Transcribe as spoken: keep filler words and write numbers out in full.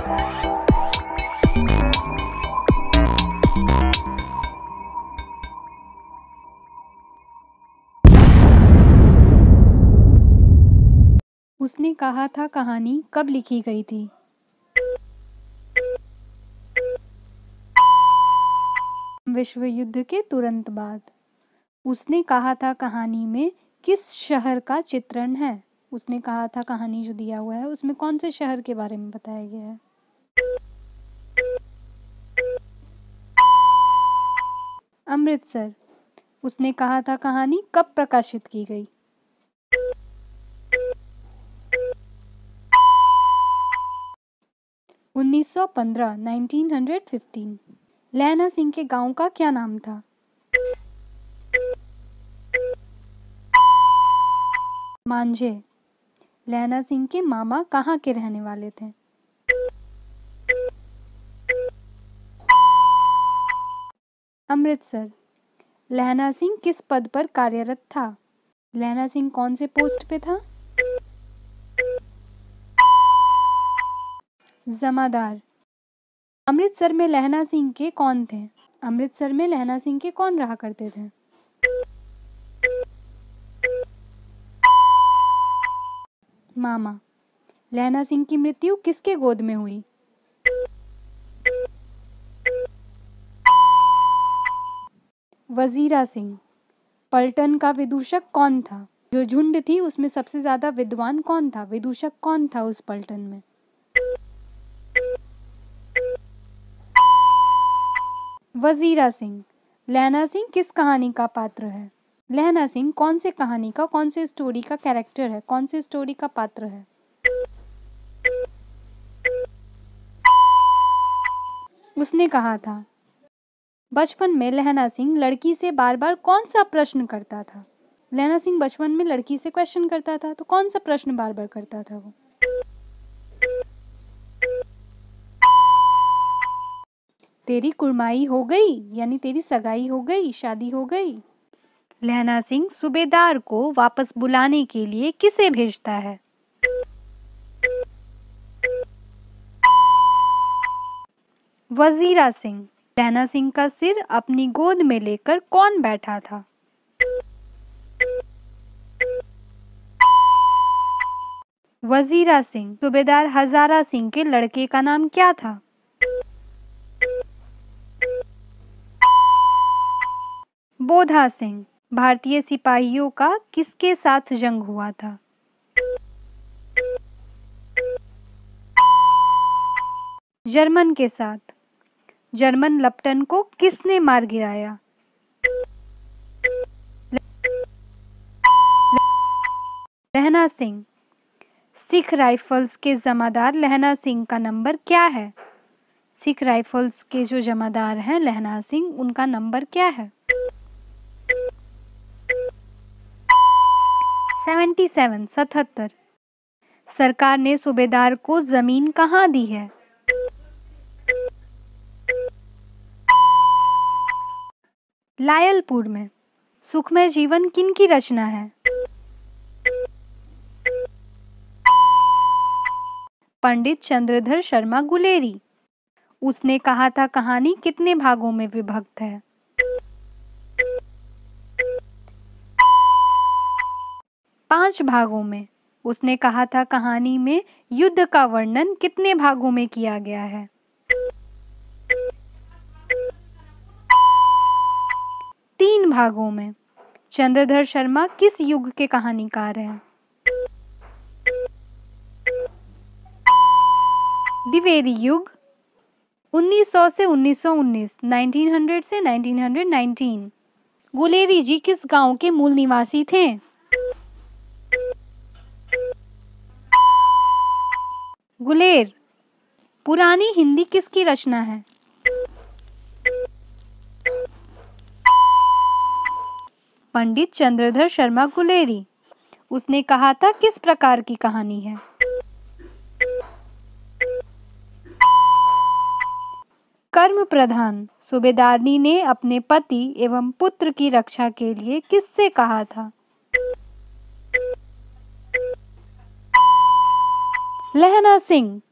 उसने कहा था कहानी कब लिखी गई थी? विश्व युद्ध के तुरंत बाद। उसने कहा था कहानी में किस शहर का चित्रण है? उसने कहा था कहानी जो दिया हुआ है उसमें कौन से शहर के बारे में बताया गया है? अमृतसर। उसने कहा था कहानी कब प्रकाशित की गई? उन्नीस सौ पंद्रह, उन्नीस सौ पंद्रह। लहना सिंह के गांव का क्या नाम था? मांझे। लहना सिंह के मामा कहाँ के रहने वाले थे? अमृतसर। लहना सिंह किस पद पर कार्यरत था? लहना सिंह कौन से पोस्ट पे था? जमादार। अमृतसर में लहना सिंह के कौन थे? अमृतसर में लहना सिंह के कौन रहा करते थे? मामा। लहना सिंह की मृत्यु किसके गोद में हुई? वजीरा सिंह। पलटन का विदूषक कौन था? जो झुंड थी उसमें सबसे ज्यादा विद्वान कौन था? विदूषक कौन था उस पलटन में? वजीरा सिंह। लहना सिंह किस कहानी का पात्र है? लहना सिंह कौन से कहानी का, कौन से स्टोरी का कैरेक्टर है, कौन से स्टोरी का पात्र है? उसने कहा था बचपन में लहना सिंह लड़की से बार बार कौन सा प्रश्न करता था? लहना सिंह बचपन में लड़की से क्वेश्चन करता था, तो कौन सा प्रश्न बार बार करता था वो? तेरी कुड़माई हो गई, यानी तेरी सगाई हो गई, शादी हो गई। लहना सिंह सूबेदार को वापस बुलाने के लिए किसे भेजता है? वजीरा सिंह। लहना सिंह का सिर अपनी गोद में लेकर कौन बैठा था? वजीरा सिंह। सूबेदार हजारा सिंह के लड़के का नाम क्या था? बोधा सिंह। भारतीय सिपाहियों का किसके साथ जंग हुआ था? जर्मन के साथ। जर्मन लप्टन को किसने मार गिराया? लहना सिंह। सिख राइफल्स के जमादार लहना सिंह का नंबर क्या है? सिख राइफल्स के जो जमादार हैं लहना सिंह, उनका नंबर क्या है? सतहत्तर, सतहत्तर। सरकार ने सूबेदार को जमीन कहाँ दी है? लायलपुर में। सुखमय जीवन किनकी रचना है? पंडित चंद्रधर शर्मा गुलेरी। उसने कहा था कहानी कितने भागों में विभक्त है? पांच भागों में। उसने कहा था कहानी में युद्ध का वर्णन कितने भागों में किया गया है? तीन भागों में। चंद्रधर शर्मा किस युग के कहानीकार हैं? द्विवेदी युग। उन्नीस सौ से उन्नीस सौ उन्नीस, उन्नीस सौ से उन्नीस सौ उन्नीस। गुलेरी जी किस गांव के मूल निवासी थे? गुलेर। पुरानी हिंदी किसकी रचना है? पंडित चंद्रधर शर्मा गुलेरी। उसने कहा था किस प्रकार की कहानी है? कर्म प्रधान। सूबेदारनी ने अपने पति एवं पुत्र की रक्षा के लिए किससे कहा था? लहना सिंह।